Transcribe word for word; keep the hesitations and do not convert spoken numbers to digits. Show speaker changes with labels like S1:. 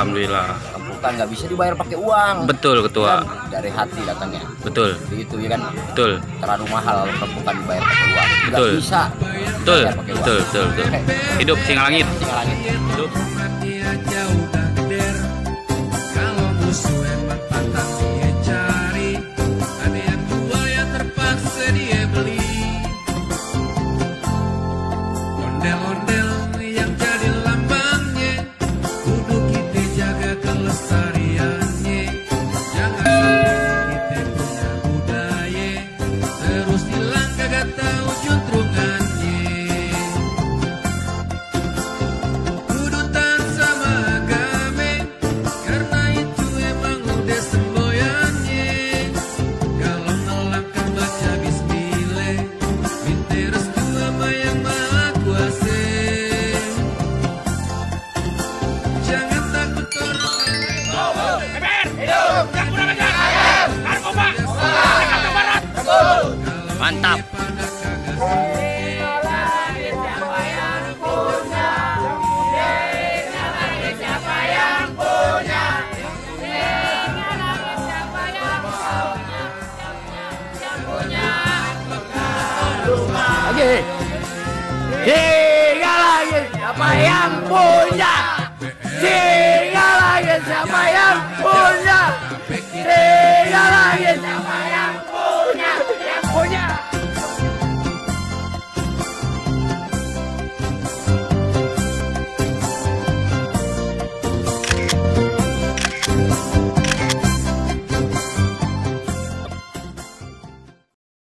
S1: Alhamdulillah.
S2: Rempukan nggak bisa dibayar pakai uang.
S1: Betul ketua.
S2: Kan dari hati datangnya.
S1: Betul.
S2: Begitu ya kan.
S1: Betul.
S2: Terlalu mahal rempukan dibayar pakai uang. Nggak
S1: Betul.
S2: bisa.
S1: Betul.
S2: Bayar pakai uang.
S1: Betul. Betul. Betul.
S2: Oke.
S1: Hidup Singalangit.
S2: Singalangit.
S1: Hidup.